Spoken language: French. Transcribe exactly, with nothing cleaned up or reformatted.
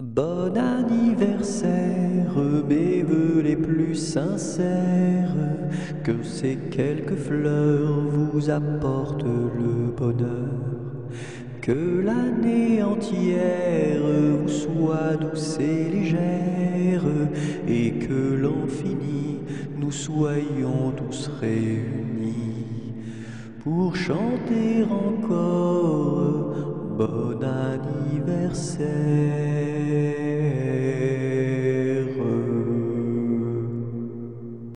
Bon anniversaire, mes vœux les plus sincères, que ces quelques fleurs vous apportent le bonheur, que l'année entière vous soit douce et légère, et que l'an fini, nous soyons tous réunis pour chanter encore bon anniversaire.